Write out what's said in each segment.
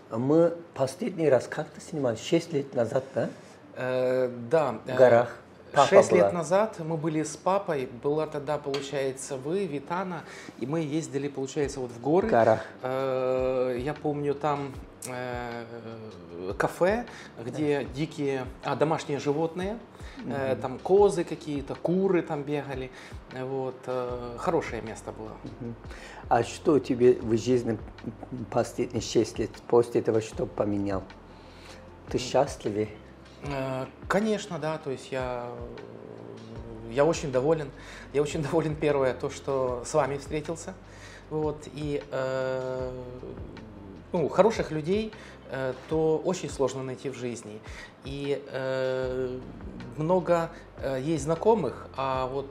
Мы последний раз как-то снимались 6 лет назад, да? Да. В горах. Папа 6 была. лет назад мы были с папой, была тогда, получается, вы, Витана, и мы ездили, получается, вот в горы. В горах. Я помню, там кафе, где дикие, домашние животные, там козы какие-то, куры там бегали. Вот, хорошее место было. А что тебе в жизни последние 6 лет после этого что поменял? Ты счастливее? Конечно, да, то есть я очень доволен. Я очень доволен, первое, то, что с вами встретился. Вот, и хороших людей то очень сложно найти в жизни. И много есть знакомых, а вот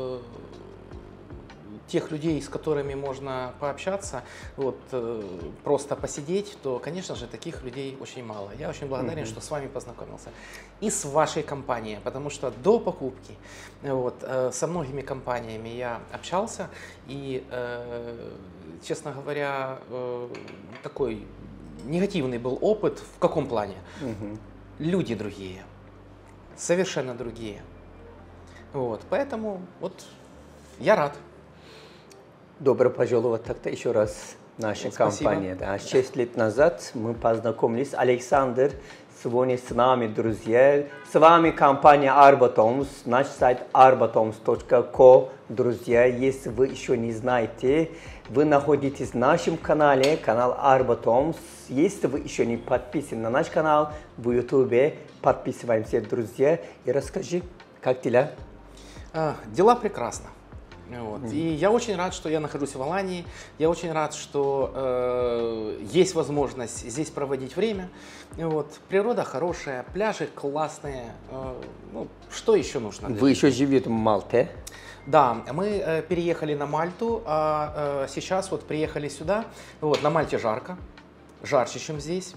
тех людей, с которыми можно пообщаться, вот, просто посидеть, то, конечно же, таких людей очень мало. Я очень благодарен, что с вами познакомился. И с вашей компанией, потому что до покупки вот, со многими компаниями я общался, и, честно говоря, такой негативный был опыт. В каком плане? Люди другие, совершенно другие. Вот, поэтому вот я рад. Добро пожаловать тогда еще раз в нашу компанию. Да. 6 лет назад мы познакомились. Александр сегодня с нами, друзья. С вами компания Arbotoms, наш сайт arbotoms.co. Друзья, если вы еще не знаете, вы находитесь в нашем канале, канал Arbotoms. Если вы еще не подписаны на наш канал в YouTube, подписываемся, друзья. И расскажи, как дела? Дела прекрасно. Вот. И я очень рад, что я нахожусь в Алании. Я очень рад, что есть возможность здесь проводить время. Вот. Природа хорошая, пляжи классные. Что еще нужно? Вы еще живете в Мальте? Да, мы переехали на Мальту, а сейчас вот приехали сюда. Вот, на Мальте жарко, жарче, чем здесь.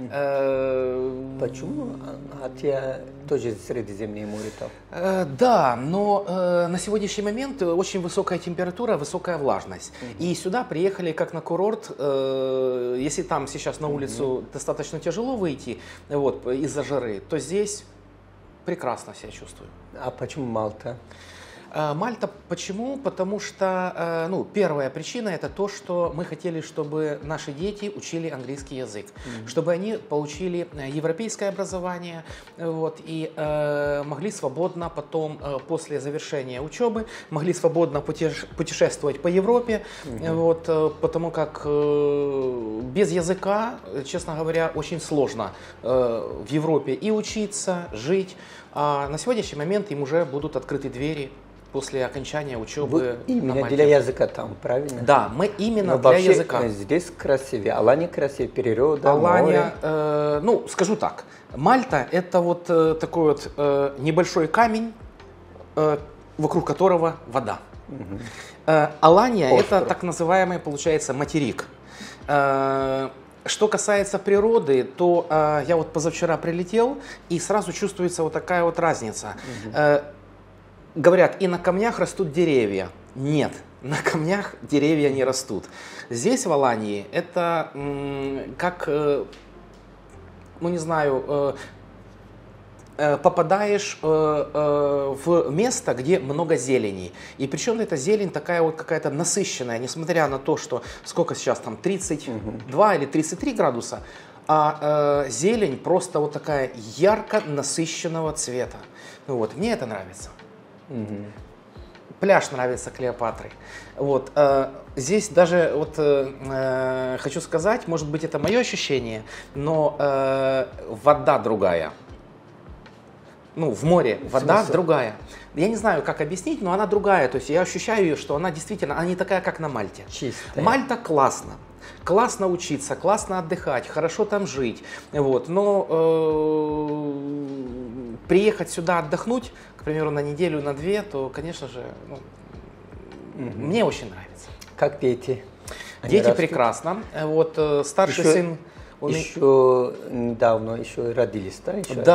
Почему? Хотя тоже Средиземное море там. Да, но на сегодняшний момент очень высокая температура, высокая влажность. И сюда приехали как на курорт. Если там сейчас на улицу достаточно тяжело выйти вот, из-за жары, то здесь прекрасно себя чувствую. А почему Мальта? Мальта почему? Потому что, первая причина это то, что мы хотели, чтобы наши дети учили английский язык, чтобы они получили европейское образование, вот, и могли свободно потом, после завершения учебы, могли свободно путешествовать по Европе, вот, потому как без языка, честно говоря, очень сложно в Европе и учиться, жить, а на сегодняшний момент им уже будут открыты двери после окончания учебы. Вы именно для языка там, правильно? Да, мы именно для языка. Здесь красивее, Алания красивее, природа, Алания, море. Скажу так, Мальта это вот такой вот небольшой камень, вокруг которого вода. Алания это так называемый, получается, материк. Что касается природы, то я вот позавчера прилетел, и сразу чувствуется вот такая вот разница. Говорят, и на камнях растут деревья. Нет, на камнях деревья не растут. Здесь, в Алании, это как, попадаешь в место, где много зелени. И причем эта зелень такая вот какая-то насыщенная, несмотря на то, что сколько сейчас там, 32 или 33 градуса, а зелень просто вот такая ярко насыщенного цвета. Вот, мне это нравится. Пляж нравится Клеопатры. Вот, здесь даже вот, хочу сказать, может быть это мое ощущение, но вода другая. В море вода другая. Я не знаю, как объяснить, но она другая. То есть я ощущаю ее, что она действительно, она не такая, как на Мальте. Чистая. Мальта классно. Классно учиться, классно отдыхать, хорошо там жить. Вот. Но приехать сюда отдохнуть, к примеру, на неделю, на две, то, конечно же, мне очень нравится. Как дети? Дети прекрасно. Вот старший сын... Еще недавно родились, да?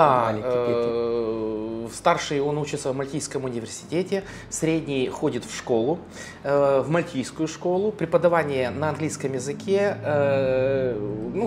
Да, старший он учится в Мальтийском университете, средний ходит в школу, в мальтийскую школу, преподавание на английском языке,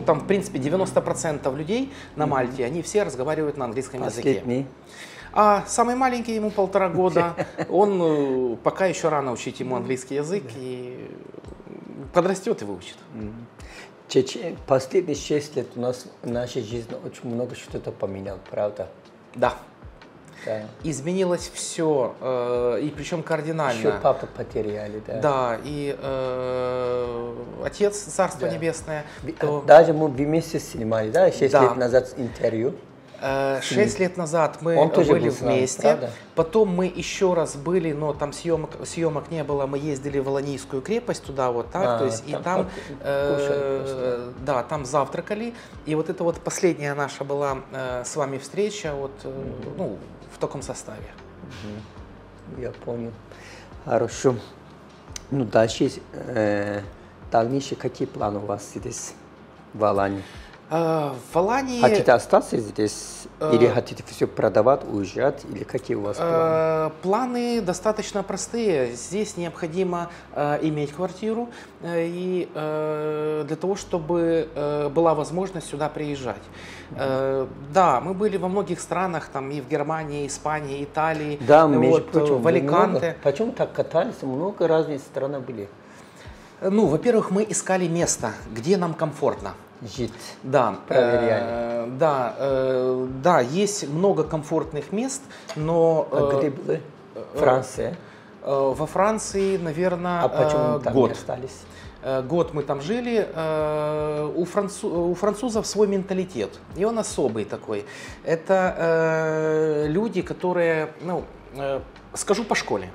там, в принципе, 90% людей на Мальте, они все разговаривают на английском языке. А самый маленький, ему 1,5 года, он пока еще рано учить ему английский язык, и подрастет и выучит. Последние 6 лет у нас в нашей жизни очень много что-то поменял, правда? Да. Да. Изменилось все, и причем кардинально. Еще папу потеряли, да. Да, и отец, Царство Небесное. Даже мы вместе снимали, да, 6 лет назад интервью. 6 лет назад мы были вместе, потом мы еще раз были, но там съемок не было, мы ездили в Аланийскую крепость туда вот так, то есть и там, да, там завтракали, и вот это вот последняя наша была с вами встреча вот, ну, в таком составе. Я понял. Хорошо. Ну дальше, дальнейшие какие планы у вас здесь в Алании? В Алании... Хотите остаться здесь или хотите все продавать, уезжать, или какие у вас планы? Планы достаточно простые. Здесь необходимо иметь квартиру и для того, чтобы была возможность сюда приезжать. Да, мы были во многих странах, там и в Германии, Испании, Италии, да, вот, в Аликанте. Почему так катались? Много разных стран были. Ну, во-первых, мы искали место, где нам комфортно жить. Да, проверяли. Да, есть много комфортных мест, но... А где были? Франция? Во Франции, наверное, почему там год. Не остались? Год мы там жили. У французов свой менталитет, и он особый такой. Это люди, которые, ну, скажу по школе.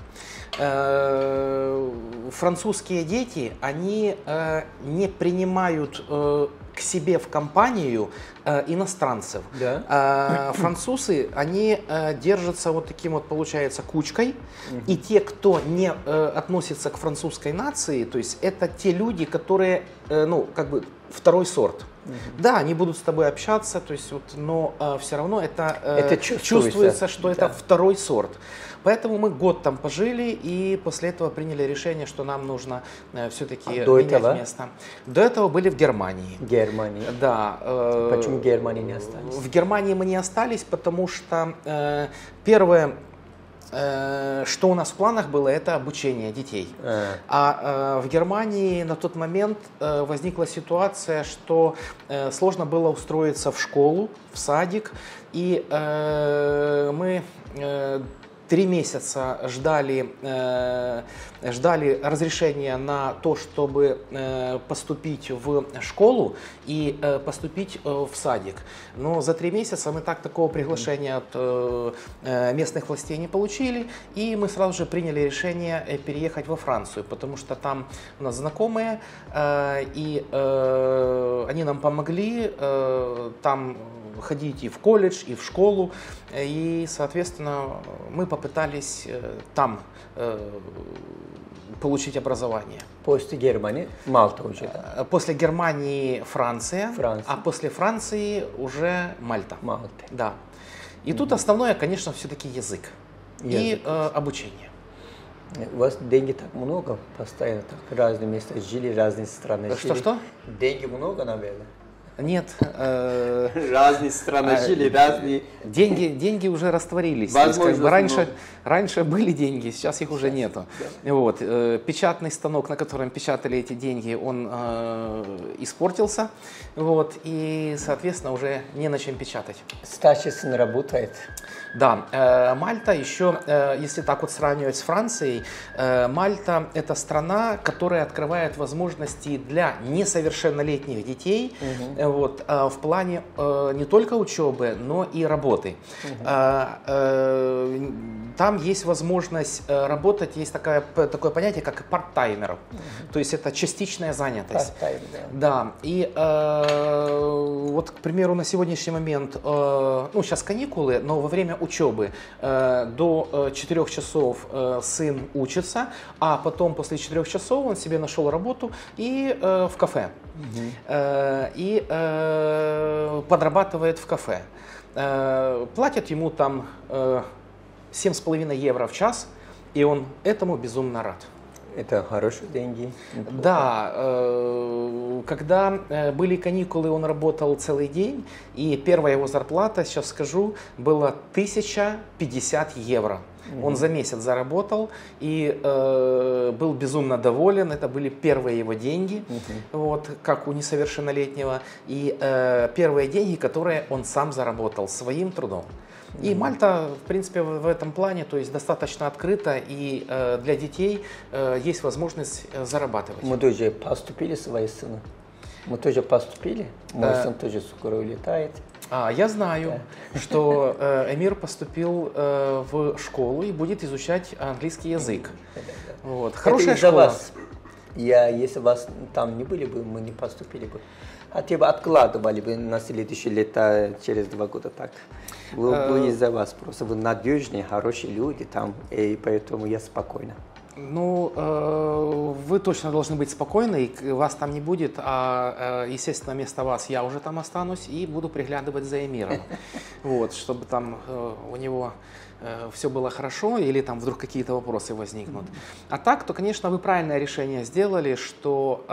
Французские дети, они не принимают к себе в компанию иностранцев. Да. Французы, они держатся вот таким вот, получается, кучкой. И те, кто не относится к французской нации, то есть это те люди, которые, ну, как бы второй сорт. Да, они будут с тобой общаться, то есть вот, но все равно это чувствуется, что это второй сорт. Поэтому мы год там пожили и после этого приняли решение, что нам нужно все-таки менять место. До этого были в Германии. Германии. Да. Почему в Германии не остались? В Германии мы не остались, потому что первое, что у нас в планах было, это обучение детей. А в Германии на тот момент возникла ситуация, что сложно было устроиться в школу, в садик, и мы 3 месяца ждали разрешения на то, чтобы поступить в школу и поступить в садик. Но за 3 месяца мы такого приглашения от местных властей не получили, и мы сразу же приняли решение переехать во Францию, потому что там у нас знакомые, и они нам помогли там ходить и в колледж, и в школу, и, соответственно, мы попытались там получить образование. После Германии Мальта уже? После Германии Франция, а после Франции уже Мальта. Мальта. Да. И тут основное, конечно, все-таки язык и обучение. У вас деньги так много, постоянно так, разные места жили, разные страны жили. Что? Деньги много, наверное? Нет. Разные страны жили, разные... Деньги уже растворились. Как бы раньше были деньги, сейчас их уже нету. Вот. Печатный станок, на котором печатали эти деньги, он испортился. Вот. И, соответственно, уже не на чем печатать. Старший сын работает? Да. Мальта еще, если так вот сравнивать с Францией, Мальта – это страна, которая открывает возможности для несовершеннолетних детей, вот, в плане не только учебы, но и работы. Там есть возможность работать, есть такое понятие, как парт-таймер. То есть это частичная занятость. Да. И вот, к примеру, на сегодняшний момент, ну, сейчас каникулы, но во время учебы до 4 часов сын учится, а потом после 4 часов он себе нашел работу и в кафе. И подрабатывает в кафе. Платят ему там 7,5 евро в час, и он этому безумно рад. Это хорошие деньги. Да, когда были каникулы, он работал целый день, и первая его зарплата, сейчас скажу, была 1050 евро. Он за месяц заработал и был безумно доволен. Это были первые его деньги, вот, как у несовершеннолетнего, и первые деньги, которые он сам заработал своим трудом. И Мальта, в принципе, в этом плане, то есть достаточно открыта, и для детей есть возможность зарабатывать. Мы тоже поступили свои сыны. Мы тоже поступили. Мой сын тоже скоро улетает. Я знаю, что Эмир поступил в школу и будет изучать английский язык. Вот. Хорошая школа. Вас. Если вас там не были бы, мы не поступили бы. Хотя бы откладывали бы на следующие лета, через 2 года так. Вы из-за вас просто. Вы надежные, хорошие люди там, и поэтому я спокойна. Ну, вы точно должны быть спокойны, и вас там не будет, естественно, вместо вас я уже там останусь и буду приглядывать за Эмиром, вот, чтобы там у него все было хорошо или там вдруг какие-то вопросы возникнут. А так, то, конечно, вы правильное решение сделали, что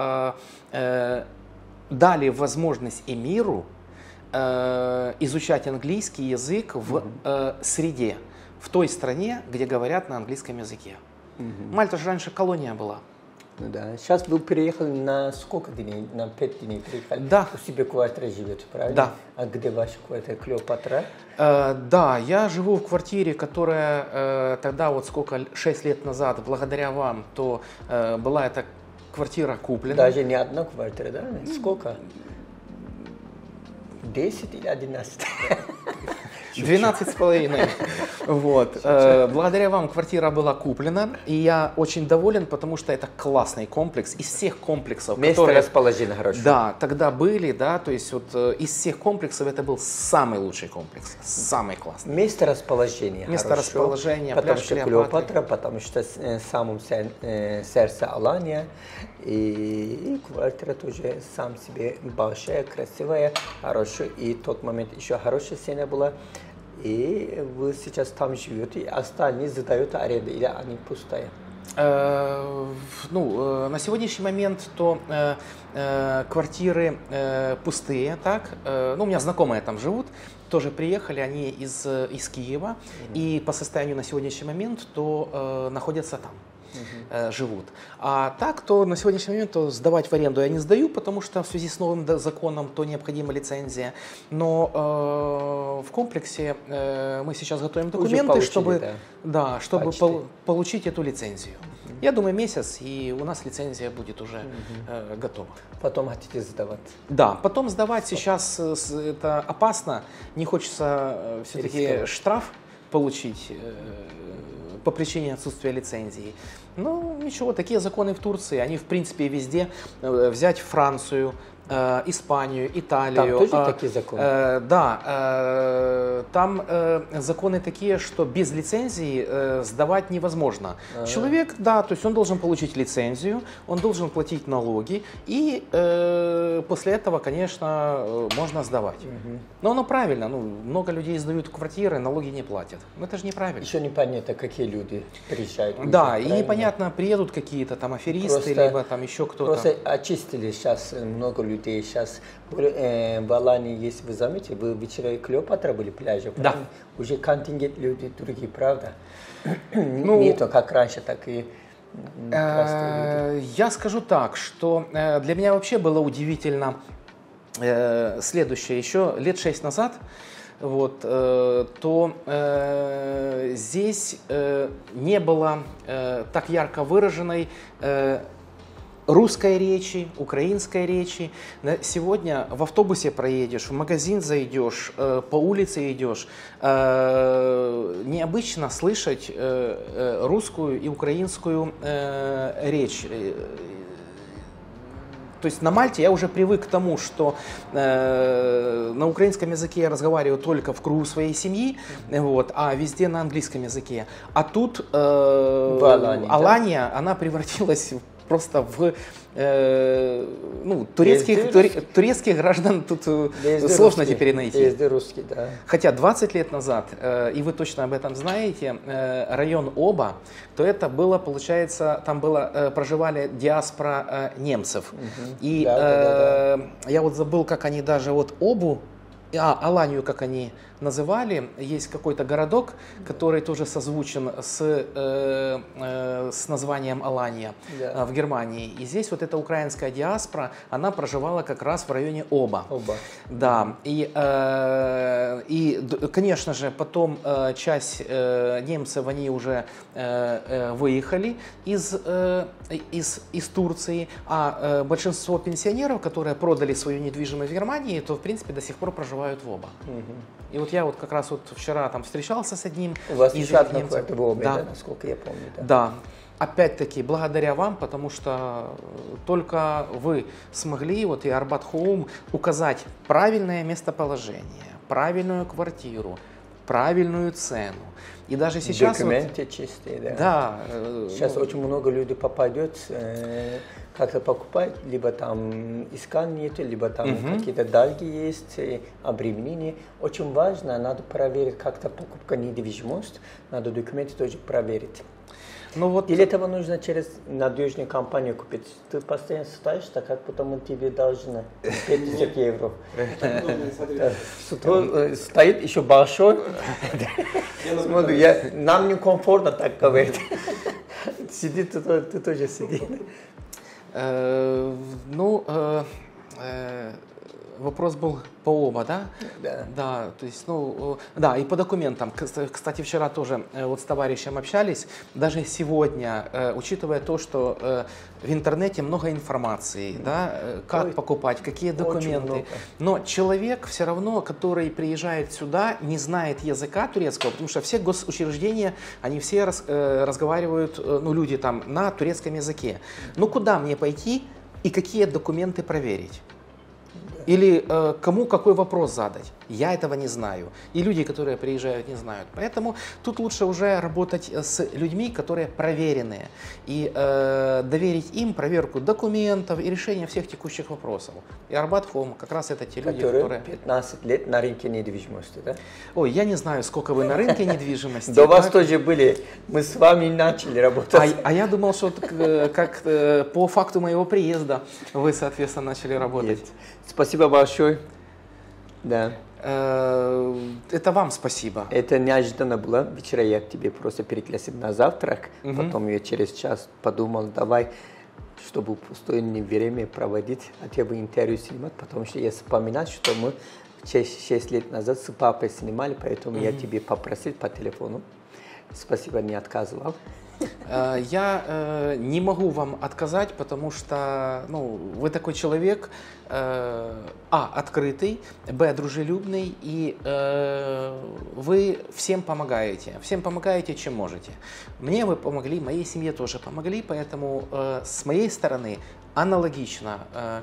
дали возможность Эмиру изучать английский язык в среде, в той стране, где говорят на английском языке. Мальта же раньше колония была. Ну да. Сейчас вы переехали на сколько дней? На 5 дней приехали? Да. У себя квартира живете, правильно? Да. А где ваша квартира? Клеопатра? Да, я живу в квартире, которая тогда, вот сколько, 6 лет назад, благодаря вам, то была эта квартира куплена. Даже не одна квартира, да? Сколько? 10 или 11? 12,5. Вот. Благодаря вам квартира была куплена, и я очень доволен, потому что это классный комплекс. Из всех комплексов, место расположения хорошее. Да, тогда были, да, то есть вот из всех комплексов это был самый лучший комплекс, самый классный. Место расположения. Место расположения, потому пляж что Клеопатра, потому что в самом сердце Алания, и квартира тоже сам себе большая, красивая, хорошая, и в тот момент еще хорошая цена была. И вы сейчас там живете, и остальные задают аренду, или они пустые? На сегодняшний момент то квартиры пустые, так. У меня знакомые там живут, тоже приехали, они из Киева, и по состоянию на сегодняшний момент то находятся там. Живут. А так, то на сегодняшний момент то сдавать в аренду я не сдаю, потому что в связи с новым законом то необходима лицензия. Но в комплексе мы сейчас готовим документы, чтобы получить эту лицензию. Я думаю, месяц, и у нас лицензия будет уже готова. Потом хотите сдавать? Да, потом сдавать сейчас это опасно. Не хочется все-таки штраф получить по причине отсутствия лицензии. Ну, ничего, такие законы в Турции, они в принципе везде. Взять Францию, Испанию, Италию. Там тоже такие законы? Да, там законы такие, что без лицензии сдавать невозможно. Человек, да, то есть он должен получить лицензию, он должен платить налоги, и после этого, конечно, можно сдавать. Но оно правильно, много людей сдают квартиры, налоги не платят. Но это же неправильно. Еще непонятно, какие люди приезжают. Да, и непонятно, приедут какие-то там аферисты, либо там еще кто-то. Просто очистили сейчас много людей. Сейчас в Алании, если вы заметили, вы вечером Клеопатра были пляжи, да. Уже контингент людей другие, правда? Не то как раньше, так и я скажу так, что для меня вообще было удивительно следующее. Еще лет 6 назад то здесь не было так ярко выраженной русской речи, украинской речи. Сегодня в автобусе проедешь, в магазин зайдешь, по улице идешь. Необычно слышать русскую и украинскую речь. То есть на Мальте я уже привык к тому, что на украинском языке я разговариваю только в кругу своей семьи, а везде на английском языке. А тут Алания, она превратилась просто в турецких граждан тут сложно теперь найти. Везде русские, да. Хотя 20 лет назад, и вы точно об этом знаете, район Оба, то это было, получается, там проживали диаспора немцев. И я вот забыл, как они даже вот Обу, Аланию, как они называли, есть какой-то городок, который тоже созвучен с названием Алания в Германии. И здесь вот эта украинская диаспора, она проживала как раз в районе Оба. Да. И, конечно же, потом часть немцев, они уже выехали из Турции, а большинство пенсионеров, которые продали свою недвижимость в Германии, то, в принципе, до сих пор проживают в Оба. И вот я вот как раз вот вчера там встречался с одним из немцев. У вас еще одна квартира в Обе, да, насколько я помню. Да. Опять-таки, благодаря вам, потому что только вы смогли, вот и Арбат Хоум, указать правильное местоположение, правильную квартиру, правильную цену. И даже сейчас... Документы чистые, да. Да. Сейчас очень много людей попадет, как-то покупать, либо там искать нет, либо там какие-то долги есть, обременения. Очень важно, надо проверить как-то покупка недвижимости, надо документы тоже проверить. Ну, вот... Для этого нужно через надежную компанию купить. Ты постоянно ставишь, так как потом тебе должны 5000 евро. Стоит еще большой. Смотрю, нам некомфортно так говорить. Сиди, ты тоже сиди. Вопрос был по Оба, да? Да. Да, то есть, да, и по документам. Кстати, вчера тоже вот с товарищем общались. Даже сегодня, учитывая то, что в интернете много информации, да, как покупать, какие документы. Но человек все равно, который приезжает сюда, не знает языка турецкого, потому что все госучреждения, они все разговаривают, люди там на турецком языке. Ну, куда мне пойти и какие документы проверить? Или кому какой вопрос задать? Я этого не знаю. И люди, которые приезжают, не знают. Поэтому тут лучше уже работать с людьми, которые проверенные. И доверить им проверку документов и решение всех текущих вопросов. И Арбат Хоум как раз это те люди, которые... 15 лет на рынке недвижимости, да? Ой, я не знаю, сколько вы на рынке недвижимости. До вас тоже были. Мы с вами начали работать. А я думал, что как по факту моего приезда вы, соответственно, начали работать. Спасибо большое. Да. Это вам спасибо. Это неожиданно было. Вчера я к тебе просто пригласил на завтрак. Потом я через час подумал, давай, чтобы пустое время проводить, хотя бы интервью снимать, потому что я вспоминаю, что мы 6 лет назад с папой снимали, поэтому я тебе попросил по телефону. Спасибо, не отказывал. Я не могу вам отказать, потому что вы такой человек, открытый, дружелюбный, и вы всем помогаете, чем можете. Мне вы помогли, моей семье тоже помогли, поэтому с моей стороны аналогичная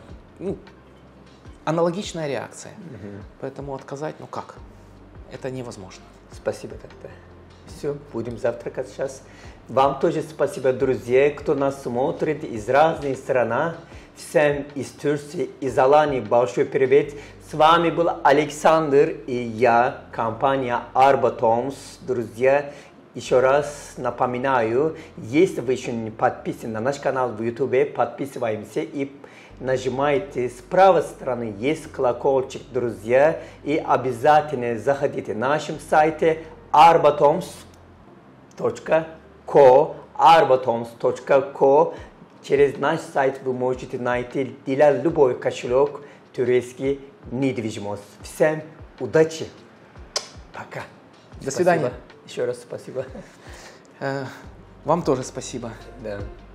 реакция. Поэтому отказать, как? Это невозможно. Спасибо тогда. Все, будем завтракать сейчас. Вам тоже спасибо, друзья, кто нас смотрит из разных стран. Всем из Турции, из Алании большой привет. С вами был Александр и я, компания Arbat Homes. Друзья, еще раз напоминаю, если вы еще не подписаны на наш канал в YouTube, подписываемся и нажимайте с правой стороны, есть колокольчик, друзья. И обязательно заходите на нашем сайте arbathomes.co. Через наш сайт вы можете найти для любой кошелек турецкий недвижимость. Всем удачи. Пока. До свидания. Еще раз спасибо. Вам тоже спасибо. Да.